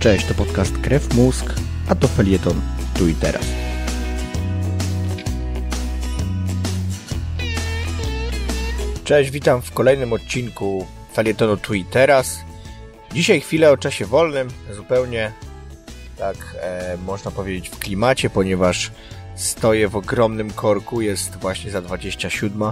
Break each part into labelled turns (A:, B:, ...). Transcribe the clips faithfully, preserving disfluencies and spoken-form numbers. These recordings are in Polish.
A: Cześć, to podcast Krew Mózg, a to felieton Tu i Teraz. Cześć, witam w kolejnym odcinku felietonu Tu i Teraz. Dzisiaj chwilę o czasie wolnym, zupełnie tak e, można powiedzieć w klimacie, ponieważ stoję w ogromnym korku, jest właśnie za dwadzieścia siódma.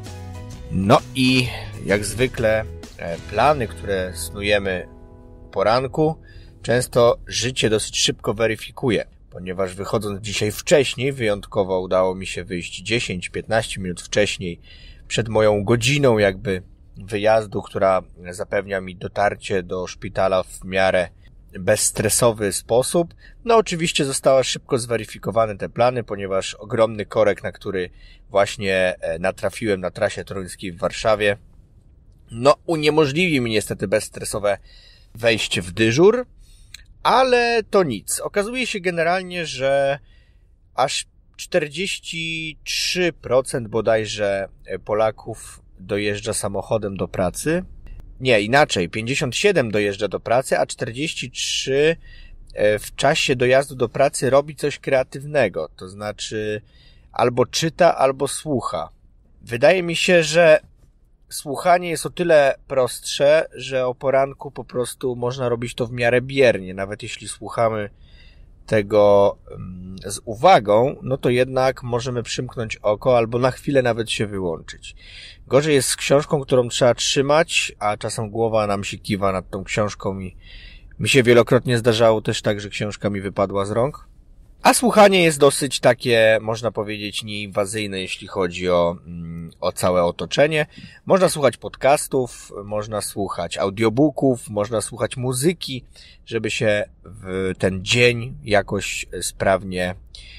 A: No i jak zwykle e, plany, które snujemy poranku, często życie dosyć szybko weryfikuje, ponieważ wychodząc dzisiaj wcześniej, wyjątkowo udało mi się wyjść dziesięć piętnaście minut wcześniej, przed moją godziną jakby wyjazdu, która zapewnia mi dotarcie do szpitala w miarę bezstresowy sposób. No oczywiście zostały szybko zweryfikowane te plany, ponieważ ogromny korek, na który właśnie natrafiłem na trasie toruńskiej w Warszawie, no uniemożliwi mi niestety bezstresowe wejście w dyżur, ale to nic. Okazuje się generalnie, że aż czterdzieści trzy procent bodajże Polaków dojeżdża samochodem do pracy. Nie, inaczej, pięćdziesiąt siedem procent dojeżdża do pracy, a czterdzieści trzy procent w czasie dojazdu do pracy robi coś kreatywnego, to znaczy albo czyta, albo słucha. Wydaje mi się, że słuchanie jest o tyle prostsze, że o poranku po prostu można robić to w miarę biernie. Nawet jeśli słuchamy tego z uwagą, no to jednak możemy przymknąć oko albo na chwilę nawet się wyłączyć. Gorzej jest z książką, którą trzeba trzymać, a czasem głowa nam się kiwa nad tą książką i mi się wielokrotnie zdarzało też tak, że książka mi wypadła z rąk. A słuchanie jest dosyć takie, można powiedzieć, nieinwazyjne, jeśli chodzi o, o całe otoczenie. Można słuchać podcastów, można słuchać audiobooków, można słuchać muzyki, żeby się w ten dzień jakoś sprawnie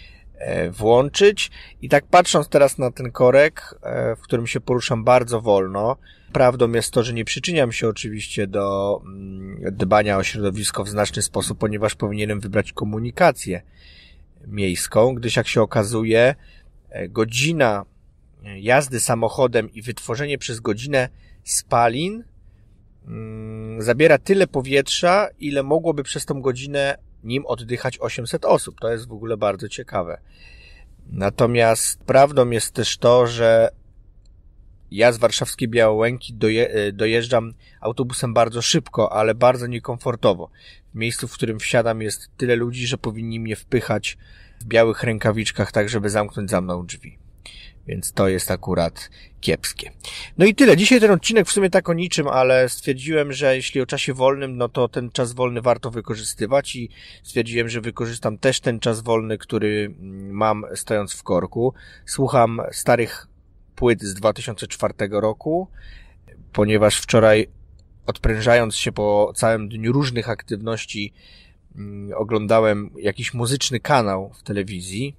A: włączyć. I tak patrząc teraz na ten korek, w którym się poruszam bardzo wolno, prawdą jest to, że nie przyczyniam się oczywiście do dbania o środowisko w znaczny sposób, ponieważ powinienem wybrać komunikację miejską, gdyż jak się okazuje, godzina jazdy samochodem i wytworzenie przez godzinę spalin mm, zabiera tyle powietrza, ile mogłoby przez tą godzinę nim oddychać osiemset osób. To jest w ogóle bardzo ciekawe. Natomiast prawdą jest też to, że ja z warszawskiej Białołęki doje, dojeżdżam autobusem bardzo szybko, ale bardzo niekomfortowo. W miejscu, w którym wsiadam, jest tyle ludzi, że powinni mnie wpychać w białych rękawiczkach, tak żeby zamknąć za mną drzwi. Więc to jest akurat kiepskie. No i tyle. Dzisiaj ten odcinek w sumie tak o niczym, ale stwierdziłem, że jeśli o czasie wolnym, no to ten czas wolny warto wykorzystywać i stwierdziłem, że wykorzystam też ten czas wolny, który mam stojąc w korku. Słucham starych płyt z dwa tysiące czwartego roku, ponieważ wczoraj odprężając się po całym dniu różnych aktywności oglądałem jakiś muzyczny kanał w telewizji.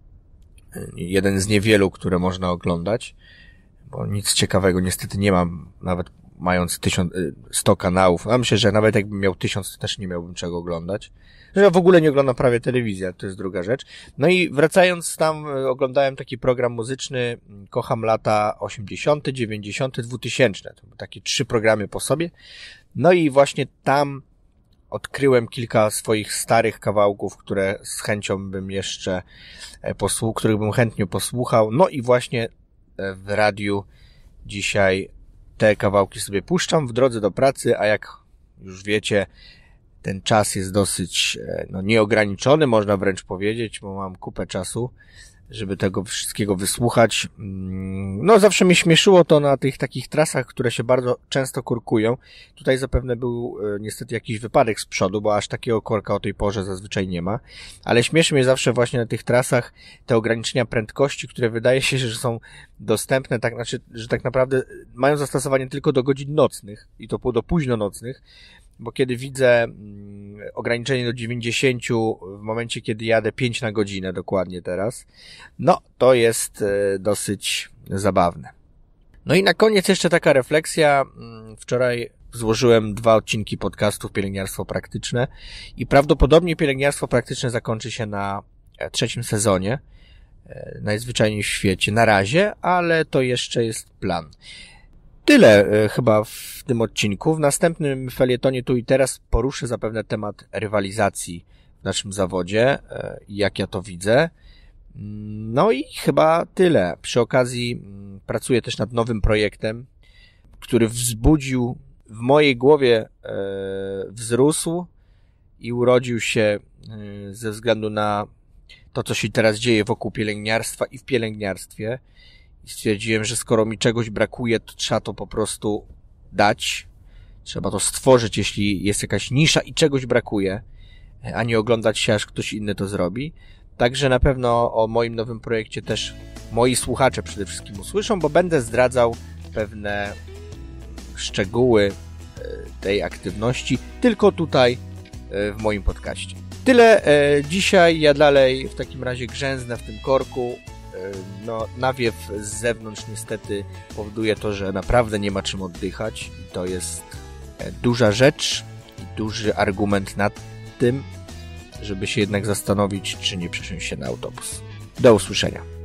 A: Jeden z niewielu, które można oglądać, bo nic ciekawego niestety nie mam, nawet mając tysiąc, sto kanałów. A myślę, że nawet jakbym miał tysiąc, to też nie miałbym czego oglądać. Że ja w ogóle nie oglądam prawie telewizji, to jest druga rzecz. No i wracając tam, oglądałem taki program muzyczny, kocham lata osiemdziesiąte, dziewięćdziesiąte, dwutysięczne. To były takie trzy programy po sobie. No i właśnie tam odkryłem kilka swoich starych kawałków, które z chęcią bym jeszcze posłuchał, których bym chętnie posłuchał. No i właśnie w radiu dzisiaj te kawałki sobie puszczam w drodze do pracy, a jak już wiecie, ten czas jest dosyć no, nieograniczony, można wręcz powiedzieć, bo mam kupę czasu, żeby tego wszystkiego wysłuchać. No zawsze mnie śmieszyło to na tych takich trasach, które się bardzo często korkują. Tutaj zapewne był niestety jakiś wypadek z przodu, bo aż takiego korka o tej porze zazwyczaj nie ma. Ale śmieszy mnie zawsze właśnie na tych trasach te ograniczenia prędkości, które wydaje się, że są dostępne, tak, znaczy, że tak naprawdę mają zastosowanie tylko do godzin nocnych i to do późno nocnych. Bo kiedy widzę ograniczenie do dziewięćdziesięciu w momencie, kiedy jadę pięć na godzinę dokładnie teraz, no to jest dosyć zabawne. No i na koniec jeszcze taka refleksja. Wczoraj złożyłem dwa odcinki podcastów Pielęgniarstwo Praktyczne i prawdopodobnie Pielęgniarstwo Praktyczne zakończy się na trzecim sezonie, najzwyczajniej w świecie na razie, ale to jeszcze jest plan. tyle chyba w tym odcinku. W następnym felietonie Tu i Teraz poruszę zapewne temat rywalizacji w naszym zawodzie, jak ja to widzę. No i chyba tyle. Przy okazji pracuję też nad nowym projektem, który wzbudził w mojej głowie, wzrósł i urodził się ze względu na to, co się teraz dzieje wokół pielęgniarstwa i w pielęgniarstwie. I stwierdziłem, że skoro mi czegoś brakuje, to trzeba to po prostu dać. Trzeba to stworzyć, jeśli jest jakaś nisza i czegoś brakuje, a nie oglądać się, aż ktoś inny to zrobi. Także na pewno o moim nowym projekcie też moi słuchacze przede wszystkim usłyszą, bo będę zdradzał pewne szczegóły tej aktywności tylko tutaj w moim podcaście. Tyle dzisiaj. Ja dalej w takim razie grzęznę w tym korku. No, nawiew z zewnątrz niestety powoduje to, że naprawdę nie ma czym oddychać. I to jest duża rzecz i duży argument nad tym, żeby się jednak zastanowić, czy nie przesiąść się na autobus. Do usłyszenia.